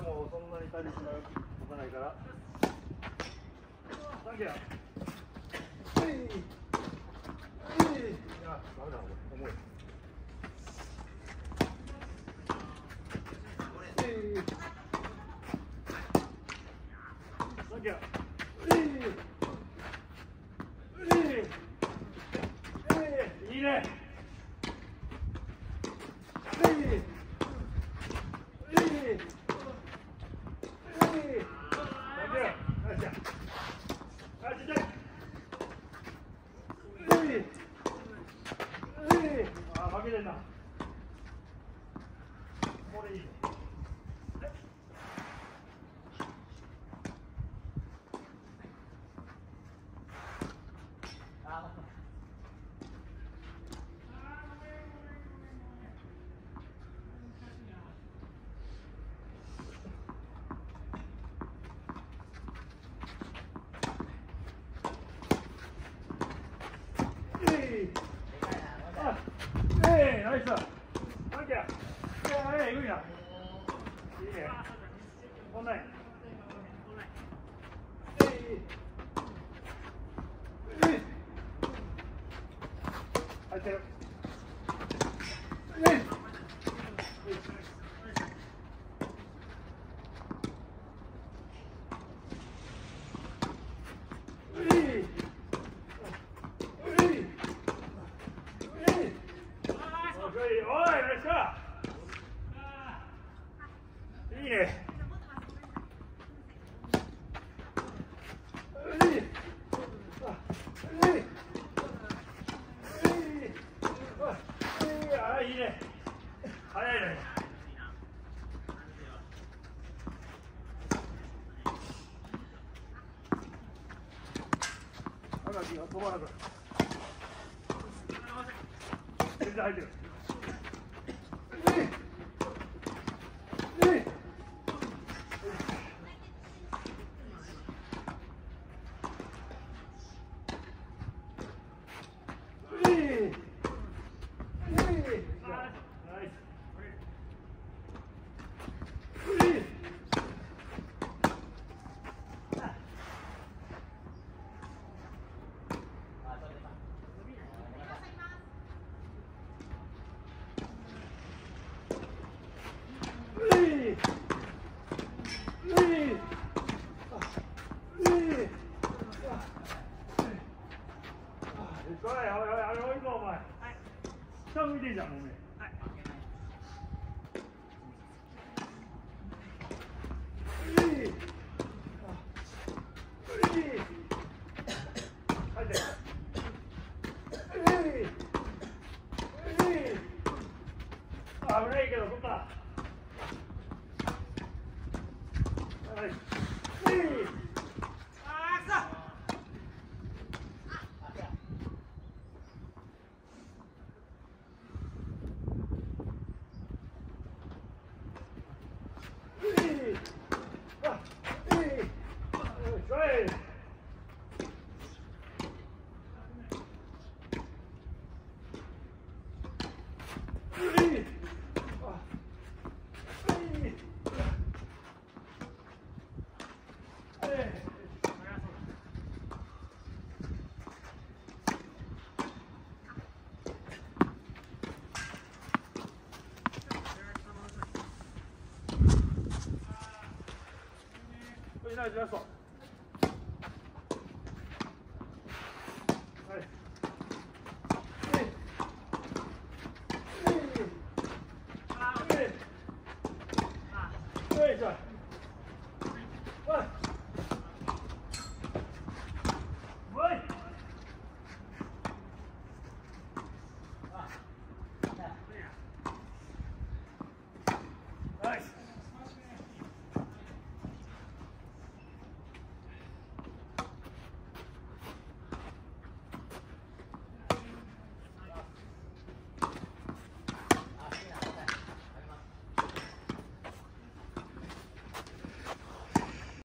もうそんなに体力が持たないから。サンキュー。いや、ダメだ、重い。サンキュー。いいね。あ、負けてんな。これいいね。ナイス。サンキュー。いいな。いいね。こんない。入ってる。いいね。あ、いいね。早いね。赤木が飛ばなくなる。全然入ってる。下向いてんじゃん、もうね。はい。危ないけど、そっか。はい。ナイスラスト。